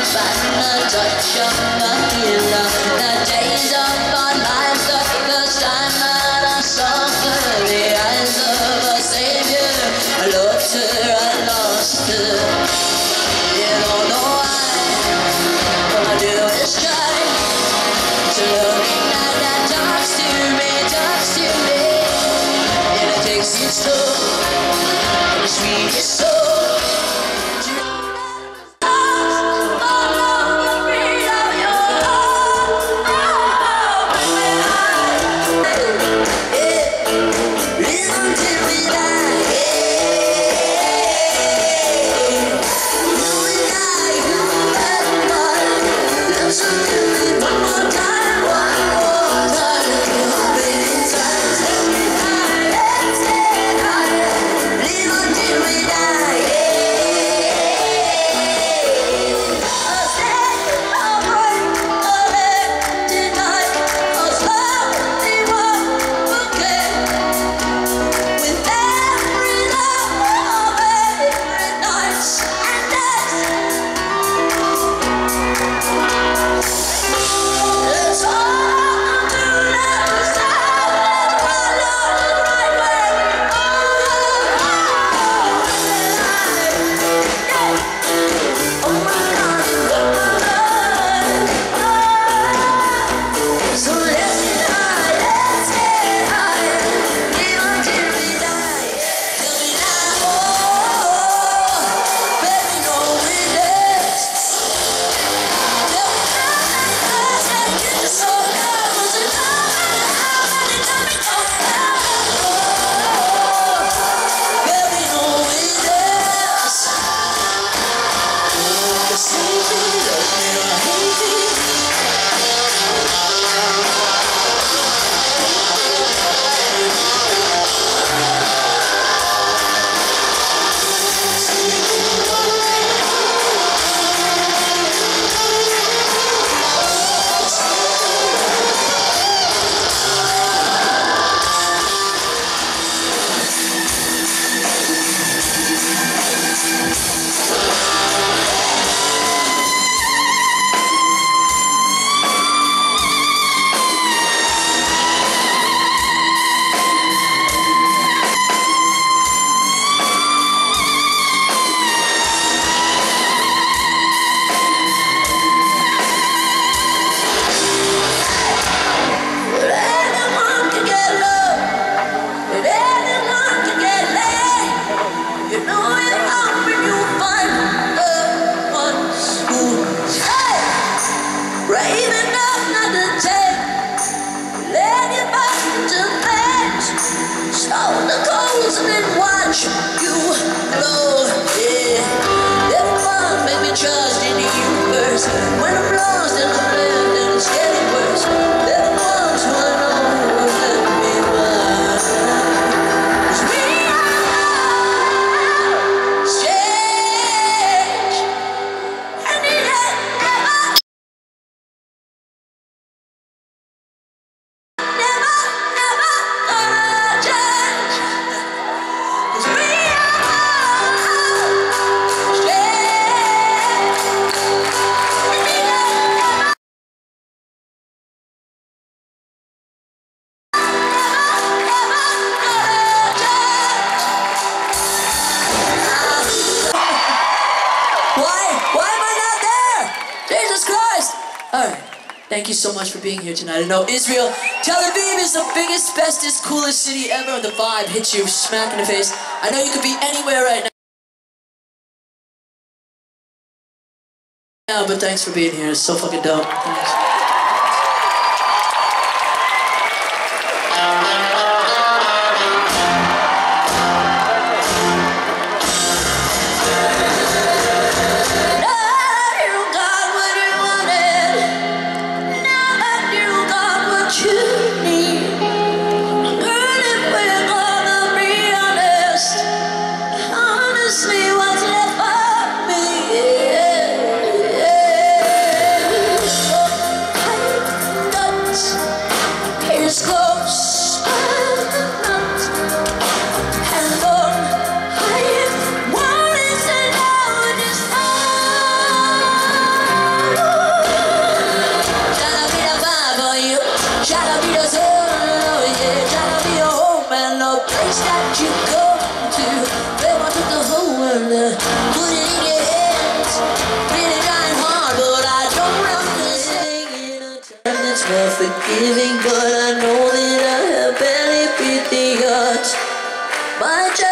Thank you so much for being here tonight. I know Israel, Tel Aviv is the biggest, bestest, coolest city ever. The vibe hits you smack in the face. I know you could be anywhere right now, but thanks for being here. It's so fucking dope. Thanks. place that you go to, where I took the whole world, put it in your hands, really trying hard, but I don't understand. In a time that's more forgiving, but I know that I have barely beat the odds. My